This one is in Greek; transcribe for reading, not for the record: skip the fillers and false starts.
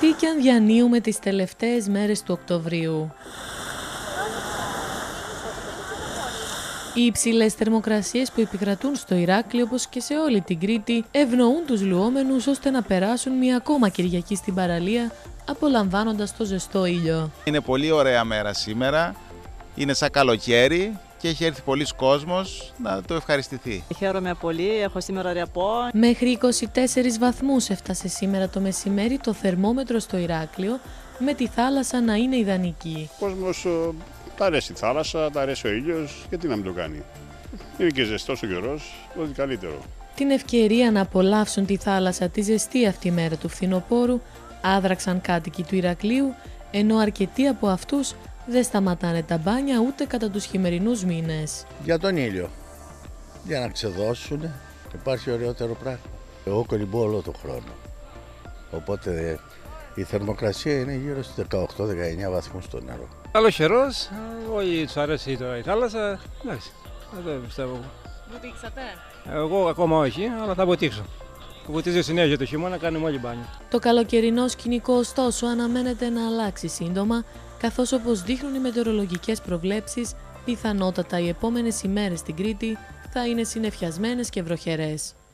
Τι κι αν διανύουμε τις τελευταίες μέρες του Οκτωβρίου. Οι υψηλές θερμοκρασίες που επικρατούν στο Ηράκλειο, όπως και σε όλη την Κρήτη, ευνοούν τους λουόμενους ώστε να περάσουν μια ακόμα Κυριακή στην παραλία, απολαμβάνοντας το ζεστό ήλιο. Είναι πολύ ωραία μέρα σήμερα, είναι σαν καλοκαίρι και έχει έρθει πολλοί κόσμος να το ευχαριστηθεί. Χαίρομαι πολύ, έχω σήμερα ρεπό. Μέχρι 24 βαθμούς έφτασε σήμερα το μεσημέρι το θερμόμετρο στο Ηράκλειο, με τη θάλασσα να είναι ιδανική. Ο κόσμος τα αρέσει η θάλασσα, τα αρέσει ο ήλιος, γιατί να μην το κάνει. Είναι και ζεστός ο καιρός, ό,τι καλύτερο. Την ευκαιρία να απολαύσουν τη θάλασσα τη ζεστή αυτή μέρα του φθινοπόρου άδραξαν κάτοικοι του Ηρακλείου, ενώ αρκετοί από αυτούς δεν σταματάνε τα μπάνια ούτε κατά τους χειμερινούς μήνες. Για τον ήλιο, για να ξεδώσουν, υπάρχει ωραιότερο πράγμα. Εγώ κολυμπώ όλο τον χρόνο, οπότε η θερμοκρασία είναι γύρω στους 18-19 βαθμούς στο νερό. Καλός καιρός, όλοι τους αρέσει τώρα η θάλασσα, εντάξει, δεν πιστεύω. Βουτήξατε? Εγώ ακόμα όχι, αλλά θα βουτήξω. Βουτίζω συνέχεια το χειμώνα, κάνουμε όλοι μπάνιο. Το καλοκαιρινό σκηνικό ωστόσο αναμένεται να αλλάξει σύντομα, καθώς όπως δείχνουν οι μετεωρολογικές προβλέψεις, πιθανότατα οι επόμενες ημέρες στην Κρήτη θα είναι συννεφιασμένες και βροχερές.